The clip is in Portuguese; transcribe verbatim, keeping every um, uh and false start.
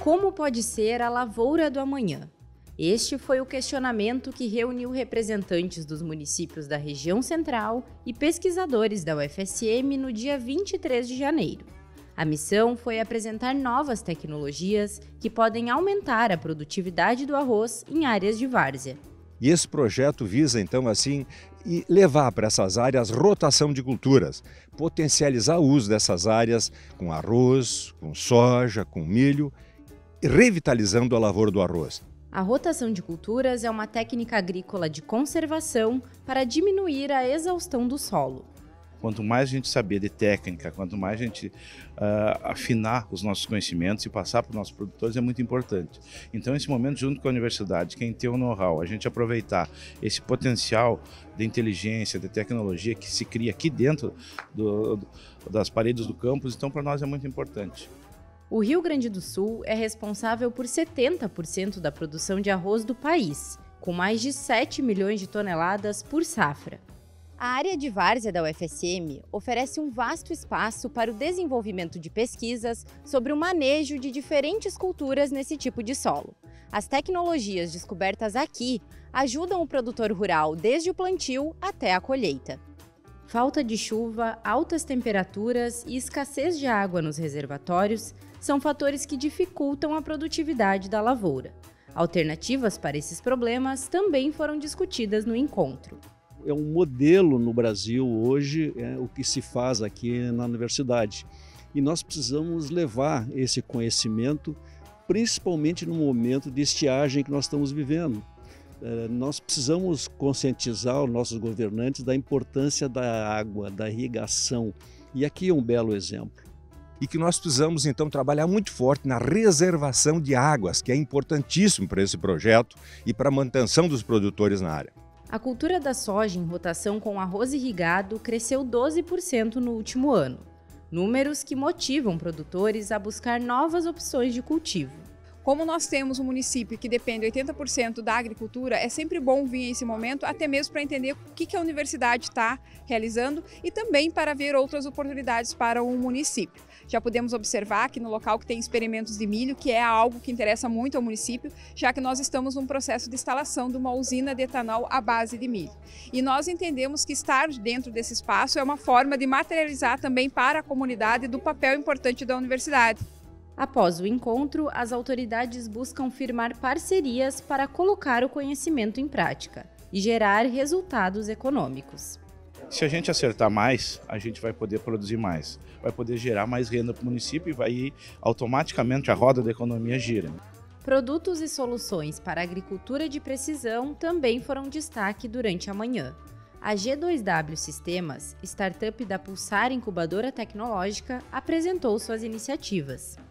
Como pode ser a lavoura do amanhã? Este foi o questionamento que reuniu representantes dos municípios da região central e pesquisadores da U F S M no dia vinte e três de janeiro. A missão foi apresentar novas tecnologias que podem aumentar a produtividade do arroz em áreas de várzea. E esse projeto visa, então, assim, levar para essas áreas rotação de culturas, potencializar o uso dessas áreas com arroz, com soja, com milho, revitalizando a lavoura do arroz. A rotação de culturas é uma técnica agrícola de conservação para diminuir a exaustão do solo. Quanto mais a gente saber de técnica, quanto mais a gente uh, afinar os nossos conhecimentos e passar para os nossos produtores é muito importante. Então, esse momento, junto com a universidade, quem tem o know-how, a gente aproveitar esse potencial de inteligência, de tecnologia que se cria aqui dentro do, do, das paredes do campus, então para nós é muito importante. O Rio Grande do Sul é responsável por setenta por cento da produção de arroz do país, com mais de sete milhões de toneladas por safra. A área de várzea da U F S M oferece um vasto espaço para o desenvolvimento de pesquisas sobre o manejo de diferentes culturas nesse tipo de solo. As tecnologias descobertas aqui ajudam o produtor rural desde o plantio até a colheita. Falta de chuva, altas temperaturas e escassez de água nos reservatórios são fatores que dificultam a produtividade da lavoura. Alternativas para esses problemas também foram discutidas no encontro. É um modelo no Brasil hoje, é o que se faz aqui na universidade. E nós precisamos levar esse conhecimento, principalmente no momento de estiagem que nós estamos vivendo. É, nós precisamos conscientizar os nossos governantes da importância da água, da irrigação. E aqui é um belo exemplo. E que nós precisamos, então, trabalhar muito forte na reservação de águas, que é importantíssimo para esse projeto e para a manutenção dos produtores na área. A cultura da soja em rotação com arroz irrigado cresceu doze por cento no último ano, números que motivam produtores a buscar novas opções de cultivo. Como nós temos um município que depende oitenta por cento da agricultura, é sempre bom vir esse momento, até mesmo para entender o que a universidade está realizando e também para ver outras oportunidades para o município. Já podemos observar que no local que tem experimentos de milho, que é algo que interessa muito ao município, já que nós estamos num processo de instalação de uma usina de etanol à base de milho. E nós entendemos que estar dentro desse espaço é uma forma de materializar também para a comunidade do papel importante da universidade. Após o encontro, as autoridades buscam firmar parcerias para colocar o conhecimento em prática e gerar resultados econômicos. Se a gente acertar mais, a gente vai poder produzir mais, vai poder gerar mais renda para o município e vai automaticamente a roda da economia gira. Produtos e soluções para a agricultura de precisão também foram destaque durante a manhã. A G dois W Sistemas, startup da Pulsar Incubadora Tecnológica, apresentou suas iniciativas.